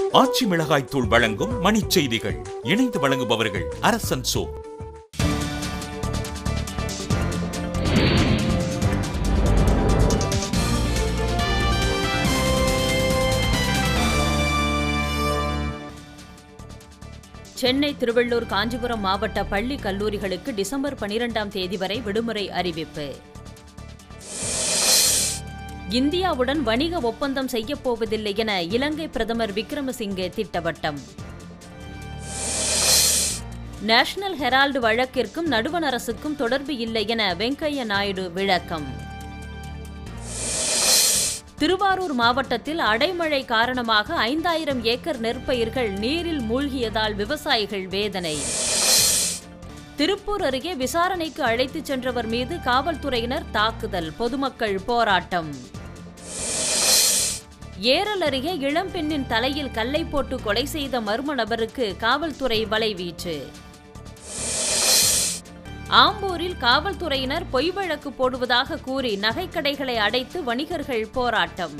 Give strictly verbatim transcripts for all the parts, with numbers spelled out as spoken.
ஆச்சி மிளகாய் தூள் வழங்கும் மணிச் செய்திகள். இணைந்து வழங்குபவர்கள் அரசன் சோ. சென்னை, திருவள்ளூர், காஞ்சிபுரம் மாவட்ட பள்ளி கல்லூரிகளுக்கு டிசம்பர் பனிரெண்டாம் தேதி வரை விடுமுறை அறிவிப்பு. இந்தியாவுடன் வணிக ஒப்பந்தம் செய்யப்போவதில்லை என இலங்கை பிரதமர் விக்ரமசிங்கே திட்டவட்டம். நேஷனல் ஹெரால்டு வழக்கிற்கும் நடுவண் அரசுக்கும் தொடர்பு இல்லை என வெங்கையா நாயுடு விளக்கம். திருவாரூர் மாவட்டத்தில் அடைமழை காரணமாக ஐந்தாயிரம் ஏக்கர் நெற்பயிர்கள் நீரில் மூழ்கியதால் விவசாயிகள் வேதனை. திருப்பூர் அருகே விசாரணைக்கு அழைத்துச் சென்றவர் மீது காவல்துறையினர் தாக்குதல், பொதுமக்கள் போராட்டம். ஏரல் அருகே இளம்பெண்ணின் தலையில் கல்லை போட்டு கொலை செய்த மர்ம நபருக்கு காவல்துறை வலைவீச்சு. ஆம்பூரில் காவல்துறையினர் பொய் வழக்கு போடுவதாக கூறி நகைக்கடைகளை அடைத்து வணிகர்கள் போராட்டம்.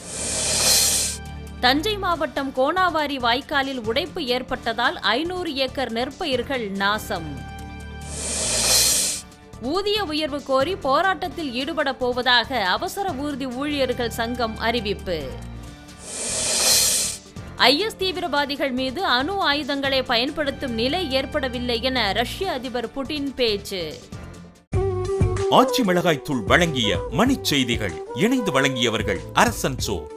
தஞ்சை மாவட்டம் கோணாவாரி வாய்க்காலில் உடைப்பு ஏற்பட்டதால் ஐநூறு ஏக்கர் நெற்பயிர்கள் நாசம். ஊதிய உயர்வு கோரி போராட்டத்தில் ஈடுபட போவதாக அவசர ஊர்தி ஊழியர்கள் சங்கம் அறிவிப்பு. ஐஎஸ் தீவிரவாதிகள் மீது அணு ஆயுதங்களை பயன்படுத்தும் நிலை ஏற்படவில்லை என ரஷ்ய அதிபர் புட்டின் பேச்சு. ஆச்சி மிளகாய் தூள் வழங்கிய மணிச் செய்திகள். இணைந்து வழங்கியவர்கள் அரசன் சோ.